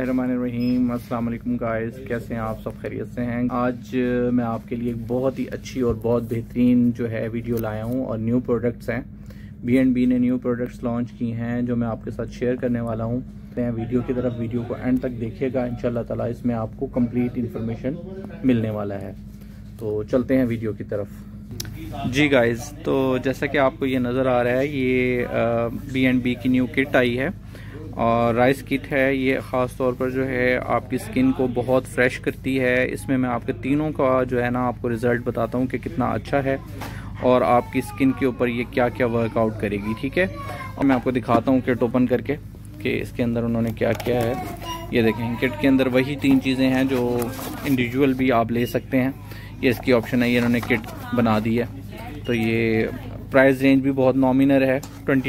बिस्मिल्लाहिर्रहमानिर्रहीम। अस्सलाम वालेकुम गाइस, कैसे हैं आप? सब खैरियत से हैं? आज मैं आपके लिए एक बहुत ही अच्छी और बहुत बेहतरीन जो है वीडियो लाया हूं और न्यू प्रोडक्ट्स हैं। B&B ने न्यू प्रोडक्ट्स लॉन्च की हैं जो मैं आपके साथ शेयर करने वाला हूं। वीडियो की तरफ, वीडियो को एंड तक देखिएगा, इंशाल्लाह ताला इसमें आपको कंप्लीट इन्फॉर्मेशन मिलने वाला है। तो चलते हैं वीडियो की तरफ। जी गाइस, तो जैसा कि आपको ये नज़र आ रहा है, ये B&B की न्यू किट आई है और राइस किट है। ये ख़ास तौर पर जो है आपकी स्किन को बहुत फ्रेश करती है। इसमें मैं आपके तीनों का जो है ना आपको रिज़ल्ट बताता हूँ कि कितना अच्छा है और आपकी स्किन के ऊपर ये क्या क्या वर्कआउट करेगी, ठीक है। और मैं आपको दिखाता हूँ किट ओपन करके कि इसके अंदर उन्होंने क्या किया है। ये देखें, किट के अंदर वही 3 चीज़ें हैं जो इंडिविजुअल भी आप ले सकते हैं। ये इसकी ऑप्शन है, ये इन्होंने किट बना दी है। तो ये प्राइस रेंज भी बहुत नॉमिनल है,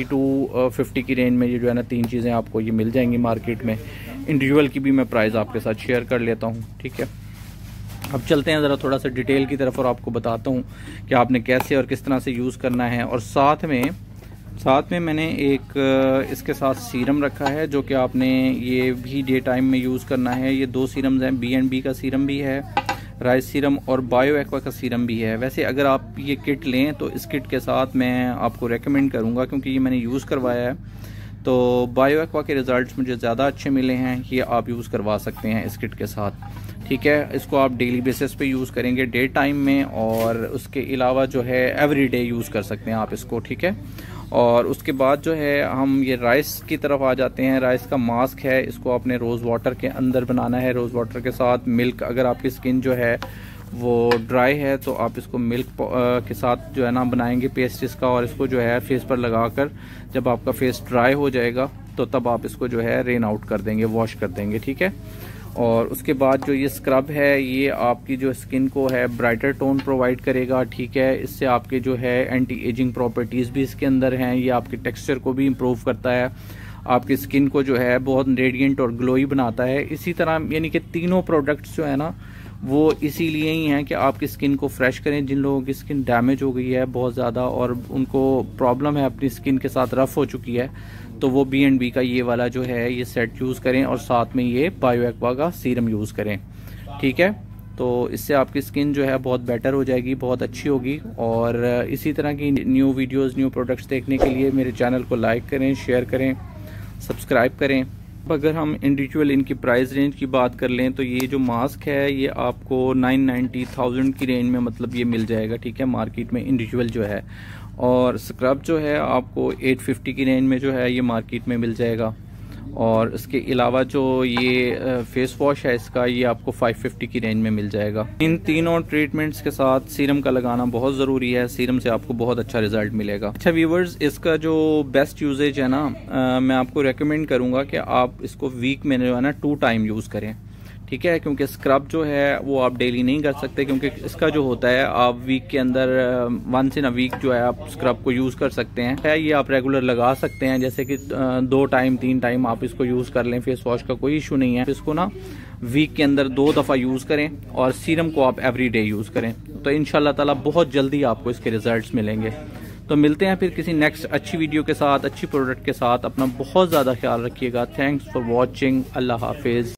2250 की रेंज में ये जो है ना 3 चीज़ें आपको ये मिल जाएंगी मार्केट में। इंडिविजुअल की भी मैं प्राइस आपके साथ शेयर कर लेता हूँ, ठीक है। अब चलते हैं ज़रा थोड़ा सा डिटेल की तरफ और आपको बताता हूँ कि आपने कैसे और किस तरह से यूज़ करना है। और साथ में मैंने एक इसके साथ सीरम रखा है जो कि आपने ये भी डे टाइम में यूज़ करना है। ये 2 सीरम्स हैं, B&B का सीरम भी है, राइस सीरम, और बायो एक्वा का सीरम भी है। वैसे अगर आप ये किट लें तो इस किट के साथ मैं आपको रेकमेंड करूंगा, क्योंकि ये मैंने यूज़ करवाया है तो बायो एक्वा के रिज़ल्ट्स मुझे ज़्यादा अच्छे मिले हैं। ये आप यूज़ करवा सकते हैं इस किट के साथ, ठीक है। इसको आप डेली बेसिस पे यूज़ करेंगे डे टाइम में, और उसके अलावा जो है एवरी डे यूज़ कर सकते हैं आप इसको, ठीक है। और उसके बाद जो है हम ये राइस की तरफ आ जाते हैं। राइस का मास्क है, इसको आपने रोज़ वाटर के अंदर बनाना है। रोज़ वाटर के साथ मिल्क, अगर आपकी स्किन जो है वो ड्राई है तो आप इसको मिल्क के साथ जो है ना बनाएंगे पेस्ट इसका, और इसको जो है फेस पर लगाकर जब आपका फेस ड्राई हो जाएगा तो तब आप इसको जो है रेन आउट कर देंगे, वॉश कर देंगे, ठीक है। और उसके बाद जो ये स्क्रब है, ये आपकी जो स्किन को है ब्राइटर टोन प्रोवाइड करेगा, ठीक है। इससे आपके जो है एंटी एजिंग प्रॉपर्टीज़ भी इसके अंदर हैं। ये आपके टेक्सचर को भी इम्प्रूव करता है, आपकी स्किन को जो है बहुत रेडिएंट और ग्लोई बनाता है। इसी तरह यानी कि तीनों प्रोडक्ट्स जो है ना वो इसीलिए ही हैं कि आपकी स्किन को फ्रेश करें। जिन लोगों की स्किन डैमेज हो गई है बहुत ज़्यादा और उनको प्रॉब्लम है अपनी स्किन के साथ, रफ़ हो चुकी है, तो वो B&B का ये वाला जो है ये सेट यूज़ करें और साथ में ये बायो एक्वा का सीरम यूज़ करें, ठीक है। तो इससे आपकी स्किन जो है बहुत बेटर हो जाएगी, बहुत अच्छी होगी। और इसी तरह की न्यू वीडियोस, न्यू प्रोडक्ट्स देखने के लिए मेरे चैनल को लाइक करें, शेयर करें, सब्सक्राइब करें। अगर हम इंडिविजुअल इनकी प्राइस रेंज की बात कर लें तो ये जो मास्क है ये आपको 990,000 की रेंज में मतलब ये मिल जाएगा, ठीक है, मार्केट में इंडिविजुअल जो है। और स्क्रब जो है आपको 850 की रेंज में जो है ये मार्केट में मिल जाएगा। और इसके अलावा जो ये फेस वॉश है इसका, ये आपको 550 की रेंज में मिल जाएगा। इन तीनों ट्रीटमेंट्स के साथ सीरम का लगाना बहुत ज़रूरी है। सीरम से आपको बहुत अच्छा रिजल्ट मिलेगा। अच्छा व्यूवर्स, इसका जो बेस्ट यूजेज है ना, मैं आपको रेकमेंड करूँगा कि आप इसको वीक में जो है ना 2 टाइम यूज़ करें, ठीक है। क्योंकि स्क्रब जो है वो आप डेली नहीं कर सकते, क्योंकि इसका जो होता है आप वीक के अंदर वंस इन अ वीक जो है आप स्क्रब को यूज़ कर सकते हैं। ये आप रेगुलर लगा सकते हैं, जैसे कि 2 टाइम 3 टाइम आप इसको यूज़ कर लें। फेस वॉश का कोई इशू नहीं है। इसको ना वीक के अंदर 2 दफ़ा यूज़ करें और सीरम को आप एवरी डे यूज़ करें, तो इंशाल्लाह ताला बहुत जल्दी आपको इसके रिजल्ट्स मिलेंगे। तो मिलते हैं फिर किसी नेक्स्ट अच्छी वीडियो के साथ, अच्छी प्रोडक्ट के साथ। अपना बहुत ज़्यादा ख्याल रखिएगा। Thanks for watching. अल्लाह हाफिज़।